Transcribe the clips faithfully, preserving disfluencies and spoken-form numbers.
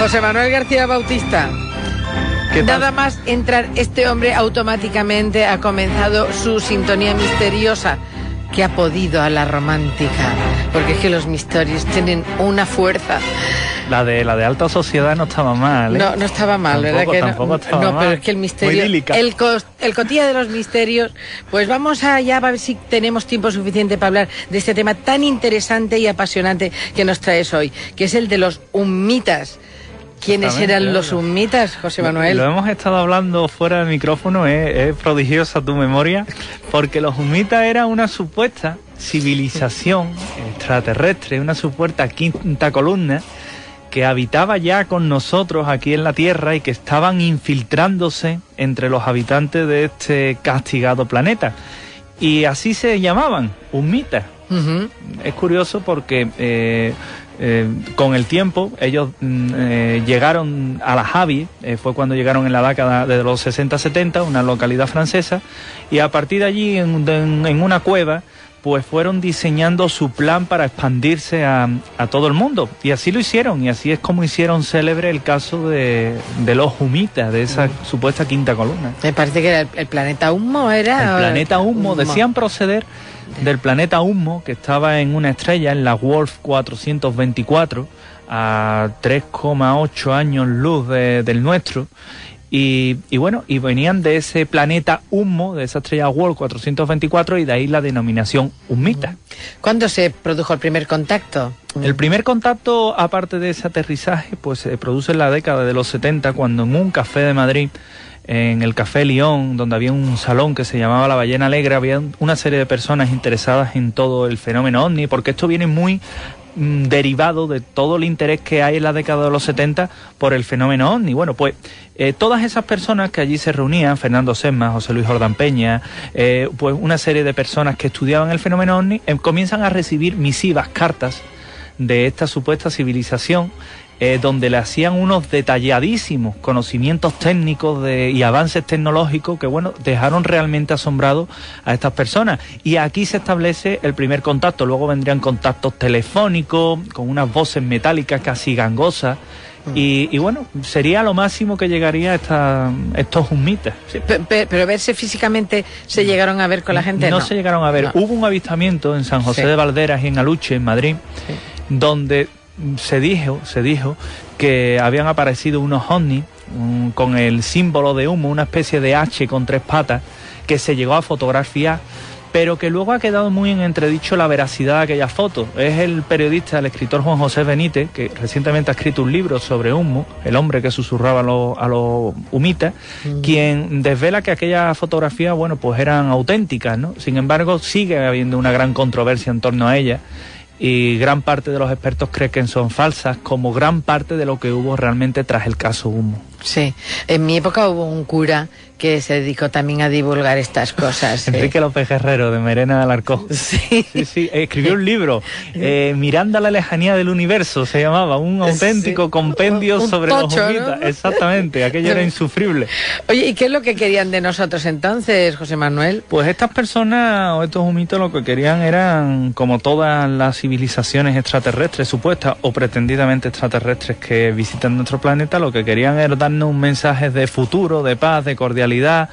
José Manuel García Bautista. Nada más entrar este hombre, automáticamente ha comenzado su sintonía misteriosa que ha podido a la romántica, porque es que los misterios tienen una fuerza. La de la de alta sociedad no estaba mal, ¿eh? No, no estaba mal, tampoco, ¿verdad que no? Tampoco estaba no, mal. pero es que el misterio, el, cos, el cotilla de los misterios, pues vamos allá a ver si tenemos tiempo suficiente para hablar de este tema tan interesante y apasionante que nos traes hoy, que es el de los humitas. ¿Quiénes eran los humitas, José Manuel? Lo, lo hemos estado hablando fuera del micrófono, es, es prodigiosa tu memoria, porque los humitas eran una supuesta civilización extraterrestre, una supuesta quinta columna que habitaba ya con nosotros aquí en la Tierra y que estaban infiltrándose entre los habitantes de este castigado planeta. Y así se llamaban, humitas. Uh-huh. Es curioso porque... Eh, Eh, con el tiempo ellos eh, llegaron a la Javi, eh, fue cuando llegaron en la década de los sesenta setenta, una localidad francesa, y a partir de allí en, en, en una cueva pues fueron diseñando su plan para expandirse a, a todo el mundo, y así lo hicieron, y así es como hicieron célebre el caso de, de los humitas, de esa mm. supuesta quinta columna. Me parece que era el, el planeta Humo, era... El planeta Humo, decían proceder del planeta Humo, que estaba en una estrella, en la Wolf cuatrocientos veinticuatro, a tres coma ocho años luz de, del nuestro, y, y bueno, y venían de ese planeta Humo, de esa estrella Wolf cuatrocientos veinticuatro, y de ahí la denominación humita. ¿Cuándo se produjo el primer contacto? El primer contacto, aparte de ese aterrizaje, pues se produce en la década de los setenta, cuando en un café de Madrid, en el Café León, donde había un salón que se llamaba La Ballena Alegre, había una serie de personas interesadas en todo el fenómeno ovni, porque esto viene muy mmm, derivado de todo el interés que hay en la década de los setenta por el fenómeno ovni. Bueno, pues eh, todas esas personas que allí se reunían, Fernando Sesma, José Luis Jordán Peña, eh, pues una serie de personas que estudiaban el fenómeno ovni, eh, comienzan a recibir misivas, cartas de esta supuesta civilización, Eh, donde le hacían unos detalladísimos conocimientos técnicos de, y avances tecnológicos que, bueno, dejaron realmente asombrados a estas personas. Y aquí se establece el primer contacto. Luego vendrían contactos telefónicos, con unas voces metálicas casi gangosas. Mm. Y, y bueno, sería lo máximo que llegaría a esta, estos humitas. Sí, pero, pero verse físicamente, ¿se llegaron a ver con la gente? No, no se llegaron a ver. No. Hubo un avistamiento en San José sí. de Valderas y en Aluche, en Madrid, sí. donde... Se dijo, se dijo que habían aparecido unos ovnis um, con el símbolo de humo, una especie de H con tres patas, que se llegó a fotografiar, pero que luego ha quedado muy en entredicho la veracidad de aquellas fotos. Es el periodista, el escritor Juan José Benítez, que recientemente ha escrito un libro sobre Humo, el hombre que susurraba a los, a los humitas, mm. quien desvela que aquellas fotografías, bueno, pues eran auténticas, ¿no? Sin embargo, sigue habiendo una gran controversia en torno a ellas, y gran parte de los expertos creen que son falsas, como gran parte de lo que hubo realmente tras el caso Humo. Sí, en mi época hubo un cura que se dedicó también a divulgar estas cosas. Enrique eh. López Guerrero, de Merena de Alarcón. Sí. Sí, sí, escribió un libro, eh, Mirando a la lejanía del universo, se llamaba, un auténtico sí. compendio un, un sobre tocho, los humitas. ¿No? Exactamente, aquello era insufrible. Oye, ¿y qué es lo que querían de nosotros entonces, José Manuel? Pues estas personas, o estos humitas, lo que querían eran, como todas las civilizaciones extraterrestres supuestas, o pretendidamente extraterrestres que visitan nuestro planeta, lo que querían era darnos un mensaje de futuro, de paz, de cordialidad,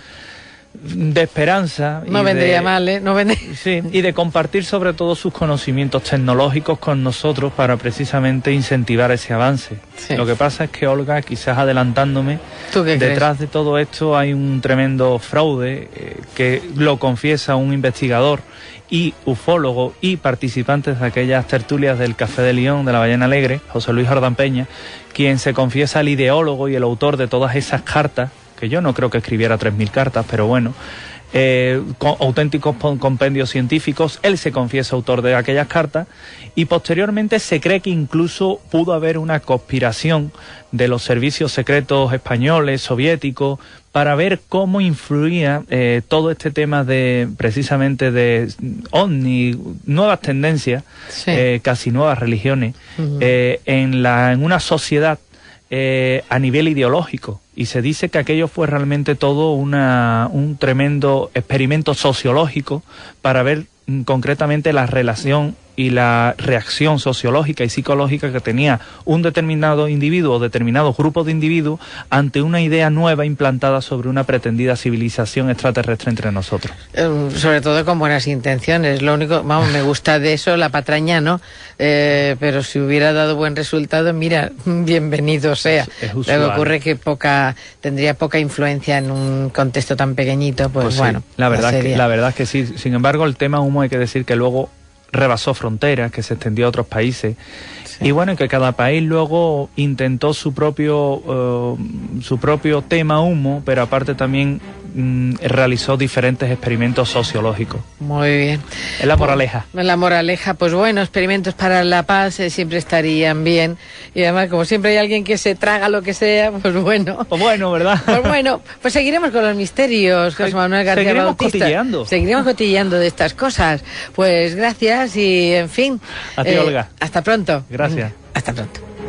de esperanza. No vendría de, mal, ¿eh? No vendría... Sí, y de compartir sobre todo sus conocimientos tecnológicos con nosotros para precisamente incentivar ese avance. Sí. Lo que pasa es que, Olga, quizás adelantándome, ¿tú qué detrás crees? de todo esto hay un tremendo fraude eh, que lo confiesa un investigador y ufólogo y participantes de aquellas tertulias del Café de León, de la Ballena Alegre, José Luis Jordán Peña, quien se confiesa el ideólogo y el autor de todas esas cartas, que yo no creo que escribiera tres mil cartas, pero bueno, eh, con auténticos compendios científicos. Él se confiesa autor de aquellas cartas y posteriormente se cree que incluso pudo haber una conspiración de los servicios secretos españoles, soviéticos, para ver cómo influía eh, todo este tema de, precisamente, de ovni, nuevas tendencias, sí. eh, casi nuevas religiones, uh-huh. eh, en, la, en una sociedad eh, a nivel ideológico. Y se dice que aquello fue realmente todo una, un tremendo experimento sociológico para ver mm, concretamente la relación y la reacción sociológica y psicológica que tenía un determinado individuo o determinado grupo de individuos ante una idea nueva implantada sobre una pretendida civilización extraterrestre entre nosotros. Eh, sobre todo con buenas intenciones. Lo único, vamos, me gusta de eso la patraña, ¿no? Eh, pero si hubiera dado buen resultado, mira, bienvenido sea. Es, es Lo que ocurre que poca tendría poca influencia en un contexto tan pequeñito, pues, pues bueno. Sí, la verdad que, la verdad es que sí. Sin embargo, el tema humo hay que decir que luego rebasó fronteras, que se extendió a otros países. Sí. Y bueno, que cada país luego intentó su propio uh, su propio tema humo, pero aparte también mm, realizó diferentes experimentos sociológicos. Muy bien. Es la moraleja. Pues, la moraleja, pues bueno, experimentos para la paz eh, siempre estarían bien. Y además, como siempre hay alguien que se traga lo que sea, pues bueno. Pues bueno, ¿verdad? Pues bueno, pues seguiremos con los misterios, José Manuel García Seguiremos Bautista. cotilleando. Seguiremos cotilleando de estas cosas. Pues gracias y, en fin. A ti, eh, Olga. Hasta pronto. Gracias. Hasta pronto.